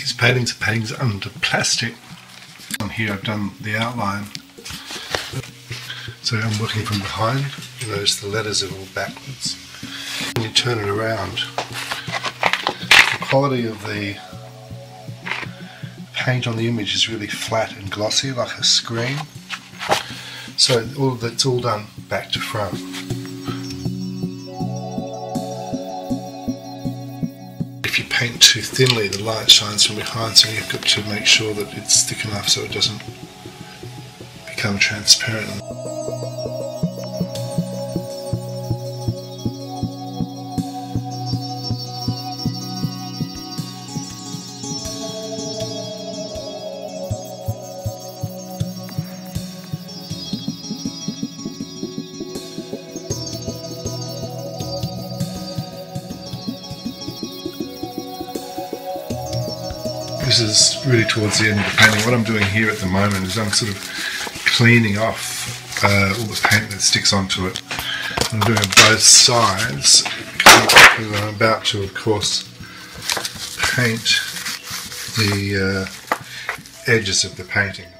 these paintings under plastic. On here I've done the outline. So I'm working from behind. You notice the letters are all backwards. When you turn it around, the quality of the paint on the image is really flat and glossy, like a screen. So it's all done back to front. If you paint too thinly, the light shines from behind, so you've got to make sure that it's thick enough so it doesn't become transparent. This is really towards the end of the painting. What I'm doing here at the moment is I'm sort of cleaning off all the paint that sticks onto it. I'm doing it both sides because I'm about to, of course, paint the edges of the painting.